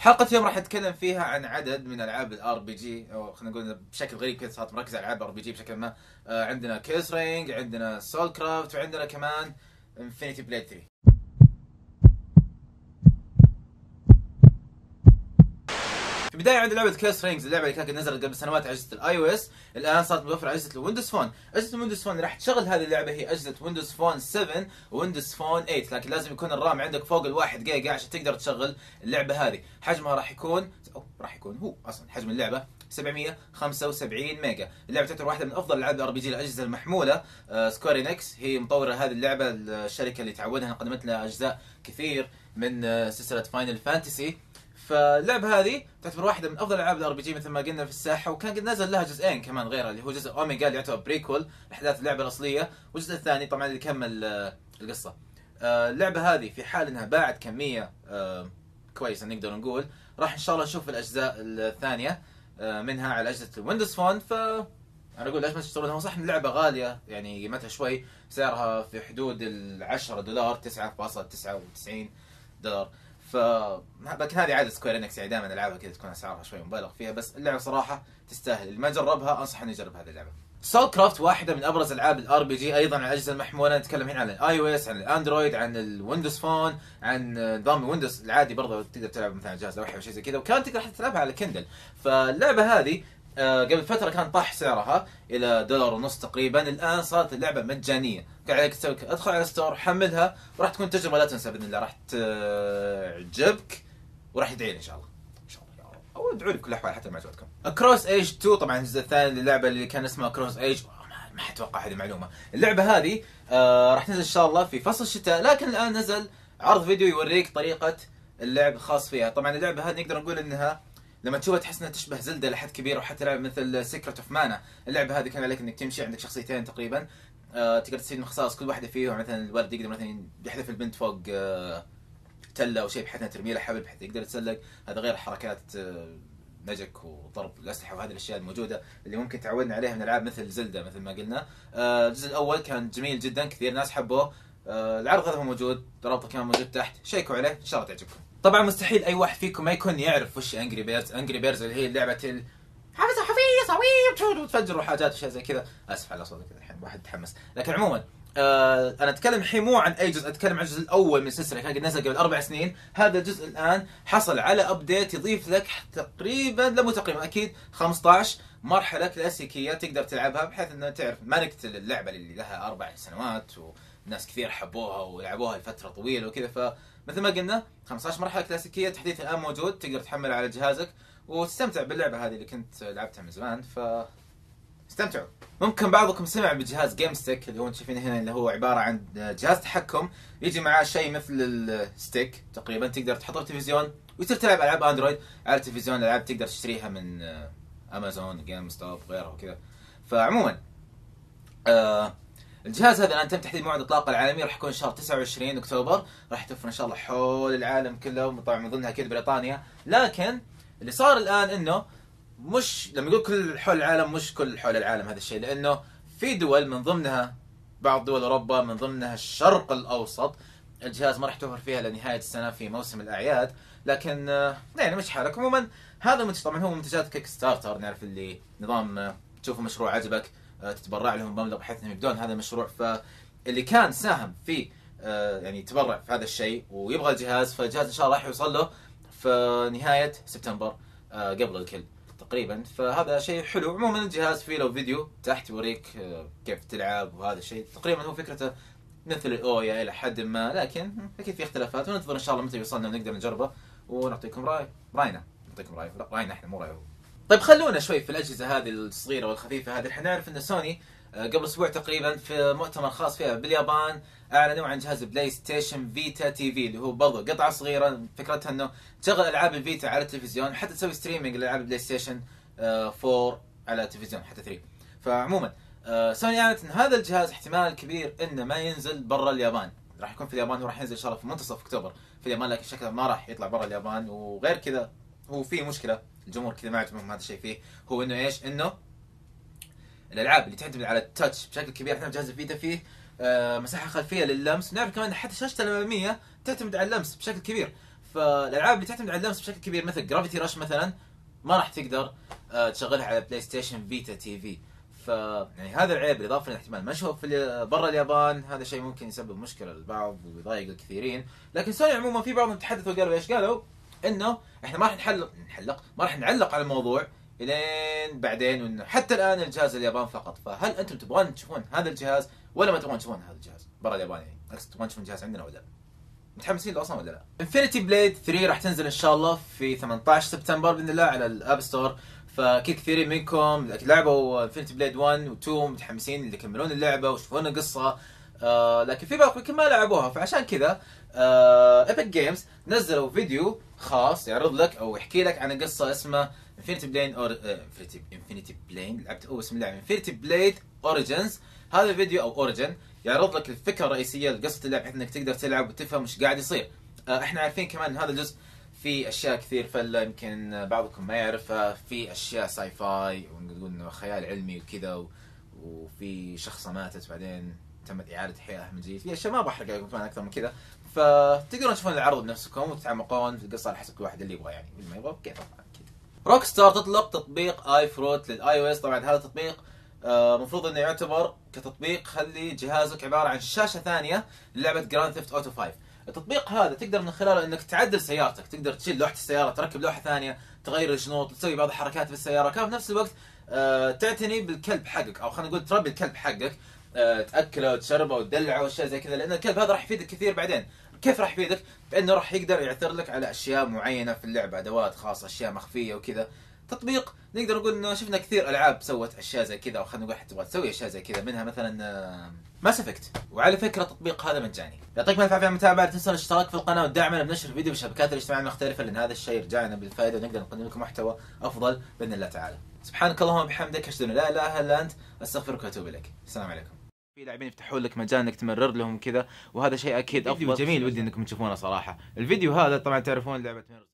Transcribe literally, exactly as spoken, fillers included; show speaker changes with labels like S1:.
S1: حلقة اليوم راح نتكلم فيها عن عدد من العاب الار بي جي، او خلينا نقول بشكل غريب كذا صارت مركزة على العاب ار بي جي بشكل ما. آه عندنا كيس رينج، عندنا سول كرافت، وعندنا كمان انفينيتي بليد ثري. في البدايه عندنا لعبه كيس رينجز، اللعبه اللي كانت نزلت قبل سنوات على اجهزه الاي او اس، الان صارت متوفره على اجهزه الويندوز فون. اجهزه الويندوز فون اللي راح تشغل هذه اللعبه هي اجهزه ويندوز فون سبعة وويندوز فون ثمانية، لكن لازم يكون الرام عندك فوق الواحد جيجا عشان تقدر تشغل اللعبه هذه. حجمها راح يكون أو راح يكون هو اصلا حجم اللعبه سبعمية وخمسة وسبعين ميجا. اللعبه تعتبر واحده من افضل العاب الار بي جي الاجهزه المحموله. آه سكوير انكس هي مطوره هذه اللعبه، الشركه اللي تعودها قدمت لنا اجزاء كثير من آه سلسله فاينل فانتسي. فاللعبه هذه تعتبر واحده من افضل العاب الار بي جي مثل ما قلنا في الساحه، وكان قد نزل لها جزئين كمان غيرها، اللي هو جزء اوميجا اللي يعتبر بريكول لاحداث اللعبه الاصليه، والجزء الثاني طبعا اللي كمل القصه. اللعبه هذه في حال انها باعت كميه كويسه نقدر نقول، راح ان شاء الله نشوف الاجزاء الثانيه منها على اجهزه الويندوز فون. ف انا اقول ليش ما تشترونها؟ هو صح ان اللعبه غاليه، يعني قيمتها شوي، سعرها في حدود ال عشرة دولار، تسعة فاصلة تسعة وتسعين دولار. ف لكن هذه عاده سكوير انكس، يعني دائما العابها كذا تكون اسعارها شوي مبالغ فيها، بس اللعبه صراحه تستاهل. اللي ما جربها انصح انه يجرب هذه اللعبه. سول كرافت واحده من ابرز العاب الار بي جي ايضا على الاجهزه المحموله. نتكلم هنا عن الاي او اس، عن الاندرويد، عن الويندوز فون، عن نظام الويندوز العادي برضه تقدر تلعب مثلا جهاز لوحه او شيء زي كذا، وكان تقدر حتى تلعبها على كندل. فاللعبه هذه آه قبل فتره كان طاح سعرها الى دولار ونص تقريبا، الان صارت اللعبه مجانيه. قاعد عليك تسوي ادخل على الستور، حملها، وراح تكون تجربه لا تنسى باذن الله، راح تعجبك وراح يدعي لي ان شاء الله. ان شاء الله يا رب، او ادعوا لي بكل الاحوال حتى ما عجبتكم. كروس ايج تو طبعا الجزء الثاني للعبه اللي كان اسمها كروس ايج، ما حتوقع هذه المعلومه. اللعبه هذه آه راح تنزل ان شاء الله في فصل الشتاء، لكن الان نزل عرض فيديو يوريك طريقه اللعب الخاص فيها. طبعا اللعبه هذه نقدر نقول انها لما تشوفها تحس انها تشبه زلدة لحد كبير، وحتى لعبه مثل سيكرت اوف مانا. اللعبه هذه كان عليك انك تمشي عندك شخصيتين تقريبا، آه تقدر تستفيد من خصائص كل واحده فيهم. مثلا الولد يقدر مثلا يحذف البنت فوق آه تله او شيء بحيث انها ترمي له حبل بحيث يقدر يتسلق. هذا غير حركات آه نجك وضرب الاسلحه وهذه الاشياء الموجوده اللي ممكن تعودنا عليها من العاب مثل زلدة مثل ما قلنا. آه الجزء الاول كان جميل جدا، كثير ناس حبوه. آه العرض هذا هو موجود، رابطه كمان موجود تحت، شيكوا عليه ان شاء الله تعجبكم. طبعا مستحيل اي واحد فيكم ما يكون يعرف وش انجري بيرز. انجري بيرز اللي هي لعبه ال حافظ حفيظ صويب وتفجر وحاجات واشياء زي كذا. اسف على صوتي كذا الحين واحد تحمس. لكن عموما آه انا اتكلم الحين مو عن اي جزء، اتكلم عن الجزء الاول من السلسله كان قد نزل قبل اربع سنين. هذا الجزء الان حصل على ابديت يضيف لك تقريبا، لا مو تقريبا اكيد خمسة عشر مرحله كلاسيكيه تقدر تلعبها، بحيث انه تعرف ما نقتل اللعبه اللي لها اربع سنوات وناس كثير حبوها ولعبوها لفتره طويله وكذا. فمثل ما قلنا خمسة عشر مرحله كلاسيكيه، تحديث الان موجود تقدر تحملها على جهازك وتستمتع باللعبه هذه اللي كنت لعبتها من زمان. ف استمتعوا. ممكن بعضكم سمع بجهاز جيم ستيك اللي هو انتم شايفينه هنا، اللي هو عباره عن جهاز تحكم يجي معاه شيء مثل الستيك تقريبا، تقدر تحطه في التلفزيون ويصير تلعب العاب اندرويد على التلفزيون. الالعاب تقدر تشتريها من امازون، جيم ستوب، غيره وكذا. فعموما آه الجهاز هذا الان تم تحديد موعد اطلاقه العالمي، راح يكون شهر تسعة وعشرين اكتوبر، راح توفر ان شاء الله حول العالم كله، طبعا من ضمنها اكيد بريطانيا. لكن اللي صار الان انه مش لما يقول كل حول العالم، مش كل حول العالم هذا الشيء، لانه في دول من ضمنها بعض دول اوروبا، من ضمنها الشرق الاوسط، الجهاز ما راح توفر فيها لنهايه السنه في موسم الاعياد. لكن يعني مش حالك. عموما هذا منتج طبعا هو منتجات كيك ستارتر، نعرف اللي نظام تشوفوا مشروع عجبك تتبرع لهم بمبلغ بحيث انهم يبدون هذا المشروع. فاللي كان ساهم في يعني تبرع في هذا الشيء ويبغى الجهاز، فالجهاز ان شاء الله راح يوصل له في نهايه سبتمبر قبل الكل تقريبا. فهذا شيء حلو. عموما الجهاز فيه له فيديو تحت يوريك كيف تلعب، وهذا الشيء تقريبا هو فكرته مثل الاويا الى حد ما، لكن اكيد في اختلافات، وننتظر ان شاء الله متى يوصلنا ونقدر نجربه ونعطيكم راي راينا نعطيكم راي راينا احنا مو رايه. طيب خلونا شوي في الاجهزه هذه الصغيره والخفيفه هذه. احنا نعرف ان سوني قبل اسبوع تقريبا في مؤتمر خاص فيها باليابان اعلنوا عن جهاز بلاي ستيشن فيتا تي في، اللي هو برضه قطعه صغيره فكرتها انه تشغل العاب الفيتا على التلفزيون، حتى تسوي ستريمينج لالعاب البلاي ستيشن أربعة على التلفزيون حتى ثلاثة. فعموما سوني اعلنت ان هذا الجهاز احتمال كبير انه ما ينزل برا اليابان، راح يكون في اليابان، وراح ينزل ان شاء الله في منتصف اكتوبر في اليابان، لكن شكله ما راح يطلع برا اليابان. وغير كذا هو في مشكله الجمهور كذا ما عجبهم هذا الشيء فيه، هو انه ايش؟ انه الالعاب اللي تعتمد على التاتش بشكل كبير، احنا جهاز الفيتا فيه آه مساحه خلفيه لللمس، نعرف كمان حتى شاشته الاماميه تعتمد على اللمس بشكل كبير. فالالعاب اللي تعتمد على اللمس بشكل كبير مثل جرافيتي رش مثلا ما راح تقدر آه، تشغلها على بلاي ستيشن فيتا تي في. ف يعني هذا العيب بالاضافه لاحتمال ما نشوف في ال- برا اليابان، هذا شيء ممكن يسبب مشكله للبعض ويضايق الكثيرين. لكن سوني عموما في بعضهم تحدثوا وقالوا ايش؟ قالوا انه احنا ما راح نحلق نحلق ما راح نعلق على الموضوع الين بعدين، وانه حتى الان الجهاز اليابان فقط. فهل انتم تبغون تشوفون هذا الجهاز ولا ما تبغون تشوفون هذا الجهاز برا اليابان؟ يعني اقصد تبغون تشوفون الجهاز عندنا ولا لا؟ متحمسين له اصلا ولا لا؟ انفينيتي بليد ثري راح تنزل ان شاء الله في ثمانية عشر سبتمبر باذن الله على الاب ستور. فاكيد كثيرين منكم لعبوا انفينيتي بليد واحد و اثنين متحمسين اللي يكملون اللعبه ويشوفون القصه. آه لكن في بعض يمكن ما لعبوها، فعشان كذا آه ايبك جيمز نزلوا فيديو خاص يعرض لك او يحكي لك عن قصه اسمها انفينيتي بلين اور انفينيتي انفينيتي بلين لعبت او اسم اللعبه انفينيتي بليد اوريجنز. هذا الفيديو او اوريجن يعرض لك الفكره الرئيسيه لقصه اللعبه بحيث انك تقدر تلعب وتفهم وش قاعد يصير. آه احنا عارفين كمان ان هذا الجزء في اشياء كثير فله يمكن بعضكم ما يعرفها، في اشياء ساي فاي ونقول انه خيال علمي وكذا و... وفي شخصه ماتت بعدين تمت اعاده احيائها من جديد، في اشياء ما بحرق عليكم كمان اكثر من كذا. فتقدرون تشوفون العرض بنفسكم وتتعمقون في القصه على حسب كل واحد اللي يبغى، يعني اللي ما يبغى كيف اكيد. روك ستار تطلق تطبيق اي فروت للاي او اس. طبعا هذا التطبيق المفروض انه يعتبر كتطبيق خلي جهازك عباره عن شاشه ثانيه للعبه جراند ثيفت اوتو خمسة. التطبيق هذا تقدر من خلاله انك تعدل سيارتك، تقدر تشيل لوحه السياره تركب لوحه ثانيه، تغير الجنوط، تسوي بعض الحركات في السياره، كان في نفس الوقت آه تعتني بالكلب حقك او خلينا نقول تربي الكلب حقك، آه تاكله وتشربه وتدلعه واشياء زي كذا، لان الكلب هذا راح يفيدك كثير بعدين. كيف راح يفيدك؟ بانه راح يقدر يعثر لك على اشياء معينه في اللعبه، ادوات خاصه، اشياء مخفيه وكذا. تطبيق نقدر نقول انه شفنا كثير العاب سوت اشياء زي كذا، او خلينا نقول حتى تبغى تسوي اشياء زي كذا، منها مثلا ماس افكت. وعلى فكره التطبيق هذا مجاني. يعطيكم الف عافيه على المتابعه، لا تنسون الاشتراك في القناه ودعمنا بنشر الفيديو بالشبكات الاجتماعيه المختلفه، لان هذا الشيء يرجع لنا بالفائده ونقدر نقدم لكم محتوى افضل باذن الله تعالى. سبحانك اللهم وبحمدك اشهد ان لا اله الا انت استغفرك واتوب اليك. السلام عليكم. في لاعبين يفتحون لك مجال انك تمرر لهم كذا، وهذا شيء اكيد افضل جميل ودي انكم تشوفونه صراحه. الفيديو هذا طبعا تعرفون لعبه